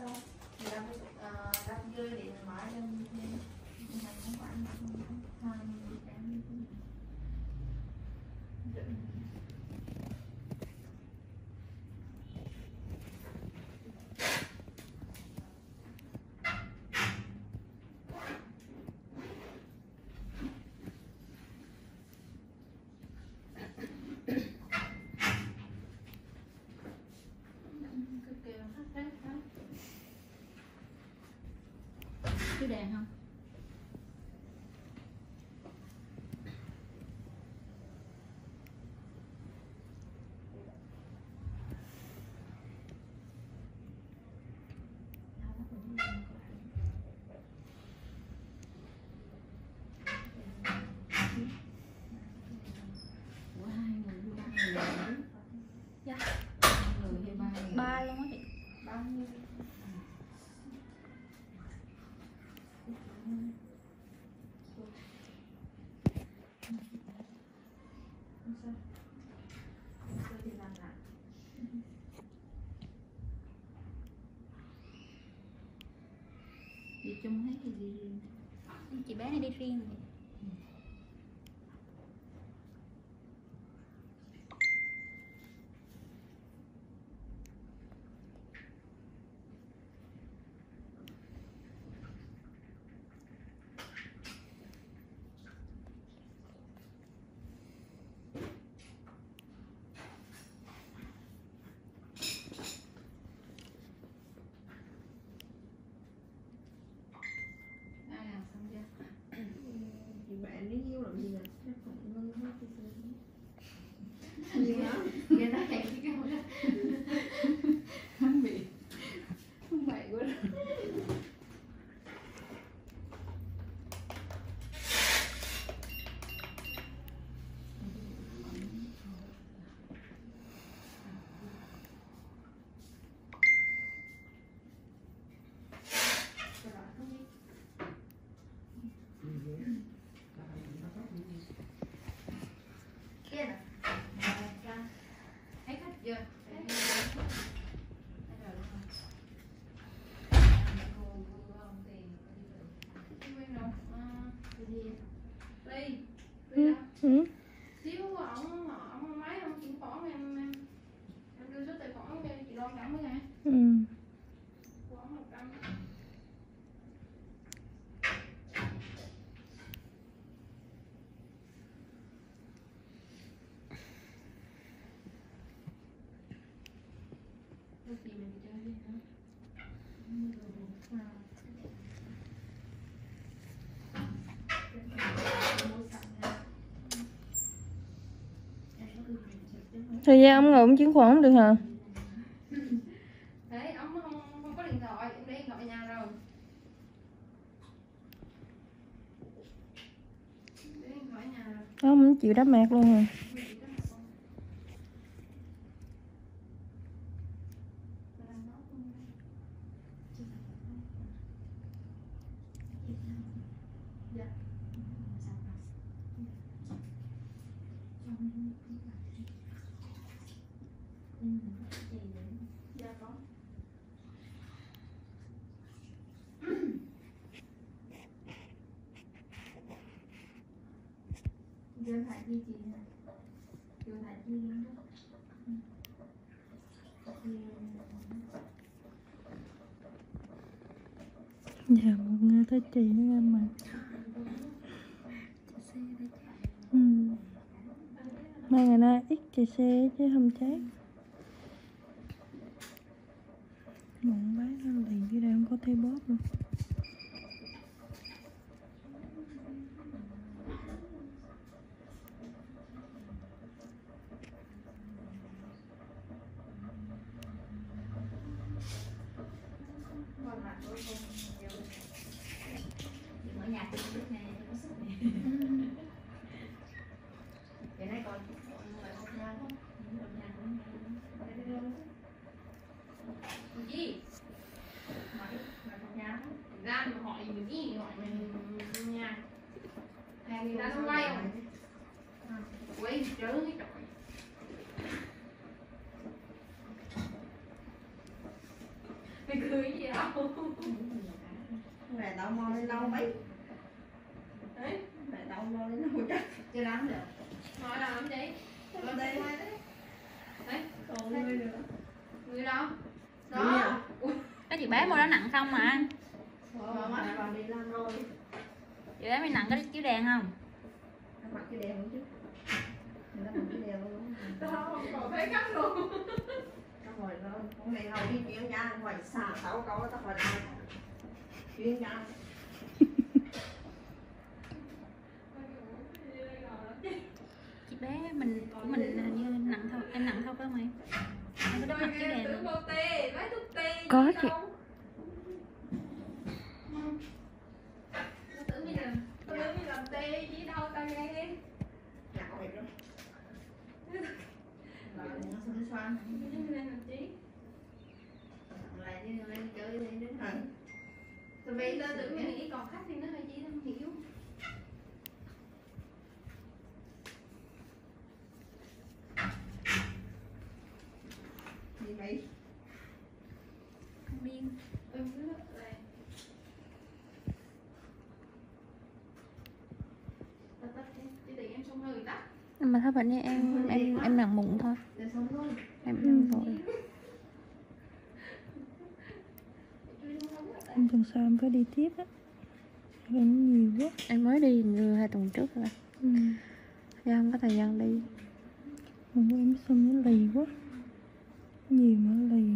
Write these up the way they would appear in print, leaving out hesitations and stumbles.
Cái đèn không? Ba luôn á chị. Bao nhiêu? Đi chung hết thì đi riêng. Chị bé này đi riêng rồi. Bạn lý yêu làm gì là chắc cũng ngưng hết cái Gì đó? Người ta hẹn cái câu đó. không bị không vậy quá. Xíu ông máy ông chuyển khoản em đưa số tài khoản cho chị Loan cảm ơn nha. Khoảng 100. Chị mình chơi đi hả? Thời gian ông ngồi ông chuyển khoản không được hả? Đấy, ông không có điện thoại, em để điện thoại ở nhà rồi. Để điện thoại ở nhà rồi. Ông không chịu đắp mạc luôn rồi. Dạ có. Giờ thải chi chị nè. Giờ thải chi luôn đó. Dạ một người tới chị nữa em mà. Mấy ngày nay ít chạy xe chứ không chết. Bụng bác nó liền dưới đây không có thấy bóp luôn. Ở nhà tôi biết nè, có sức nè. Vậy này còn người học nhà không? Học nhà cũng Gì? người học nhà không? Ra mà hỏi mình gì hỏi mình nhà. Hay người ta không quay không? Quay chớ cái trời. Mày cười gì đâu. Mẹ tao mò lên đâu mấy. Đấy, Mẹ tao mò lên đâu chắc. chưa lắm được. Ngồi làm gì? Lên đây quay đấy. Đấy, Còn người nữa. người đâu? Người Đó. à? Cái chị bé mua đó nặng không mà? Mở mắt vào đi làm rồi. Chị bé mày nặng cái chiếu đèn không? Nó mặc cái đèn luôn chứ. Nó mặc cái đèn luôn. Đó, còn thấy cắt luôn. Tao hỏi nó, hôm nay hầu đi chuyên gia ngoài xả tao có tao hỏi là chuyên gia. Chị bé mình của mình hình như nặng thôi, em nặng thôi phải không em? Em có đắp mặt chiếu đèn không? Có chị. Tưởng như làm tê chứ đâu tao nghe. Dạ có việc đó. Rồi nó xoắn xoắn. Lại đi lên chơi đi đứng hẳn. Tụi bây giờ tưởng mình nghĩ còn khách thì nó hơi chỉ không hiểu. Đi mấy. Không điên. Nhưng mà thôi bệnh như em nặng mụn thôi. Để xong luôn. Em vội. Em tuần sau em phải đi tiếp á. Em nhiều quá. Em mới đi như 2 tuần trước rồi. Do không có thời gian đi. Mụn của em xong nó lì quá. Nhiều mà lì.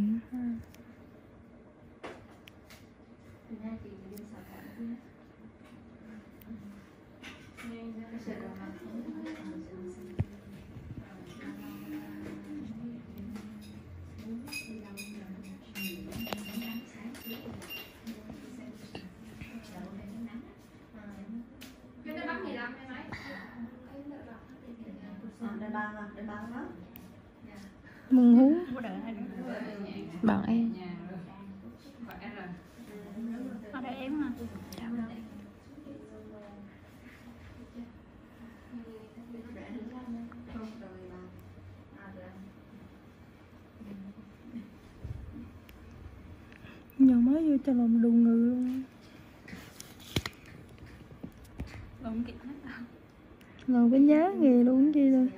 Cái nó bắn gì làm em ấy? Để ba đó. Mừng hú. Bạn em. Ở đây em mà. Nhỏ mới vô cho lòng đù ngừ luôn. Không kịp hết đâu. Ngồi với giá nghề luôn chi đâu.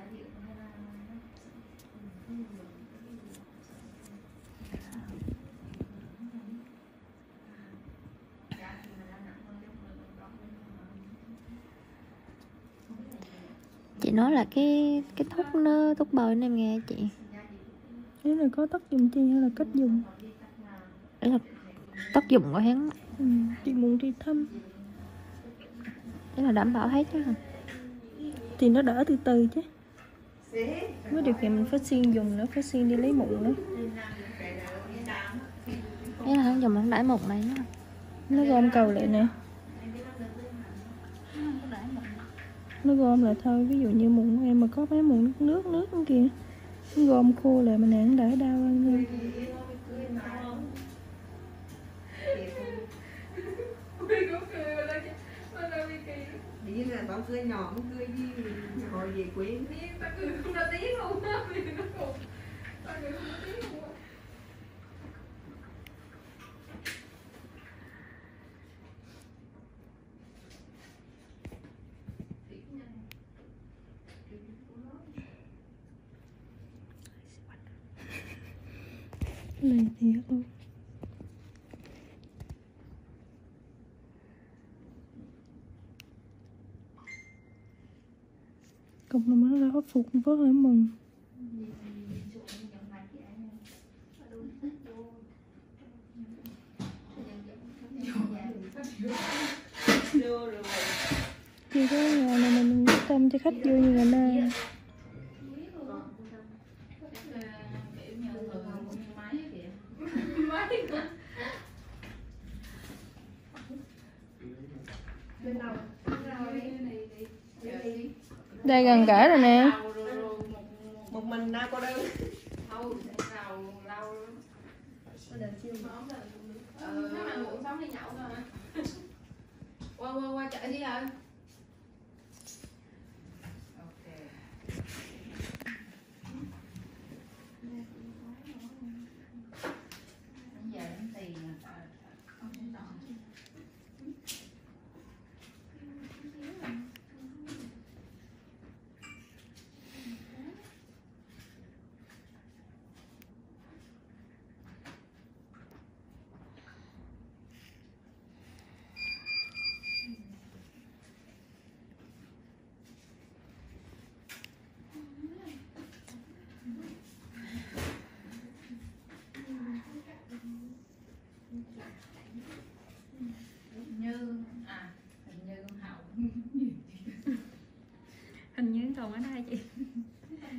Chị nói là cái thuốc nó thuốc bôi em nghe chị. Nếu là có tác dụng chi hay là cách dùng? Đấy là tác dụng của hắn. Chị muốn đi thăm. Đấy là đảm bảo hết chứ hả? Thì nó đỡ từ từ chứ. Với điều kiện mình phải xuyên dùng nữa, phải xuyên đi lấy mụn nữa. Đấy là hắn dùng hắn đãi một này nữa. Nó gom cầu lại nè. Nó gom lại thôi, ví dụ như mụn của em mà có mấy mụn nước kìa, nó gom khô lại mà nè, nó đỡ đau hơn thôi. Đi là tao cười nhỏ, không cười gì, hồi về quê. Tao cười không ra tiếng luôn á. Tao cười không ra tiếng luôn á. Lì thiệt luôn. Cộng đồng nó đã phục rất là mừng. Chỉ có nhà này mình quyết tâm cho khách vô như ngày nay. Đây gần cả rồi nè. Một mình na cô đơn. Nó mà ngủ sống đi nhậu thôi hả? Qua chợ đi rồi. Giờ đến tiền Hình như Hậu Hình như còn ở đây chị. Tăng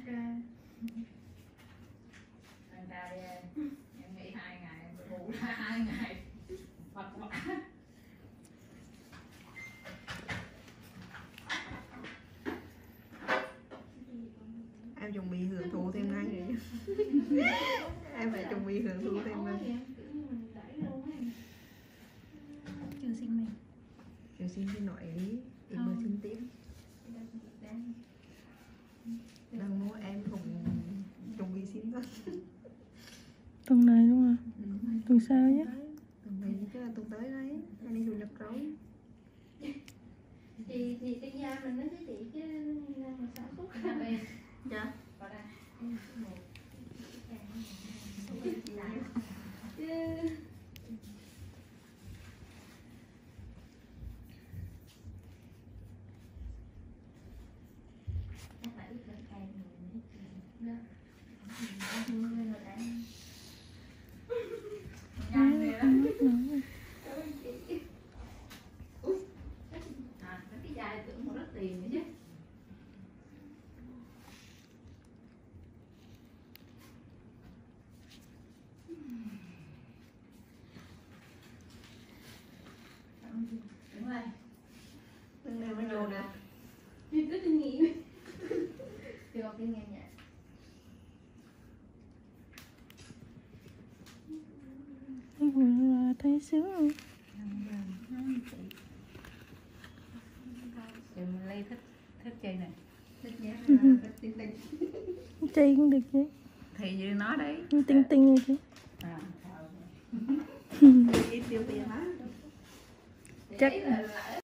ca đi em nghỉ 2 ngày bù ra 2 ngày vật vã. Em chuẩn bị hưởng thụ thêm ngay rồi. Em phải chuẩn bị hưởng thụ thêm ngay. Chưa xin mình. Trường xin thì nói đi, ít bữa xin tiếp. Đang mua em cũng chuẩn bị xin thôi. Tuần này đúng không? Tuần sau chứ? Tuần này chứ là tuần tới đấy, anh đi chủ nhật rồi. Chị cái nhà mình nói với chị chứ mình sản xuất ở đây. Dạ. Vào đây. Chứ cái dài tưởng một rất tiền nữa chứ. Đúng rồi. Tuần này mới vô nè. Chị cứ kinh nghiệm. Chị còn kinh nghiệm nhỉ? Thấy vừa là thấy sướng không? Chị Ly thích chơi này. Thích nhé, thích tinh tinh. Chơi cũng được chứ. Thì như nó đấy. Tinh tinh rồi chứ. Ít tiêu tiền á. Chắc